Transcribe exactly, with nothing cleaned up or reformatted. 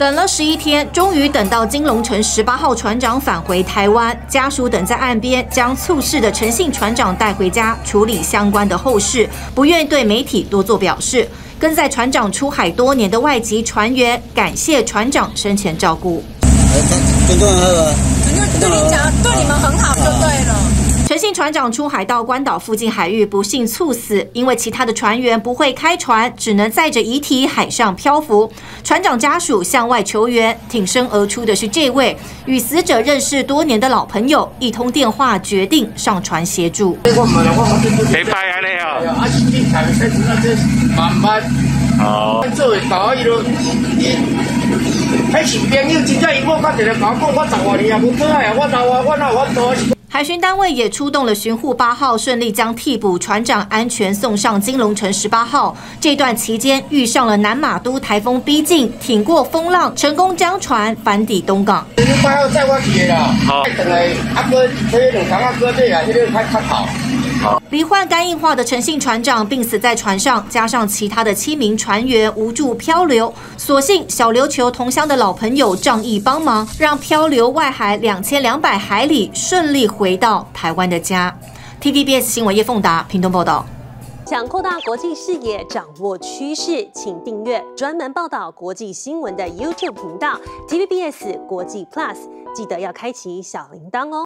等了十一天，终于等到金龙城十八号船长返回台湾，家属等在岸边，将猝逝的陈姓船长带回家处理相关的后事，不愿对媒体多做表示。跟在船长出海多年的外籍船员感谢船长生前照顾。 尊重他了， 对你讲，对你们很好就对了。 陈姓船长出海到关岛附近海域，不幸猝死，因为其他的船员不会开船，只能载着遗体海上漂浮。船长家属向外求援，挺身而出的是这位与死者认识多年的老朋友，一通电话决定上船协助。 没拜安尼哦， 啊，是你台才知道这慢慢哦， 做会到伊就，迄是朋友，真正伊某较一个甲我讲，我十外年也无做啊，我哪我我哪有法度？ 海巡单位也出动了巡护八号，顺利将替补船长安全送上金龙城十八号。这段期间遇上了南马都台风逼近，挺过风浪，成功将船返抵东港。 八号载我去的啦，好，等来啊哥，这两天啊哥这啊，这个较较好。 罹患肝硬化的陈姓船长病死在船上，加上其他的七名船员无助漂流，所幸小琉球同乡的老朋友仗义帮忙，让漂流外海两千两百海里顺利回到台湾的家。T V B S 新闻叶凤达屏东报道。 想扩大国际视野，掌握趋势，请订阅专门报道国际新闻的 YouTube 频道 T V B S 国际 Plus， 记得要开启小铃铛哦。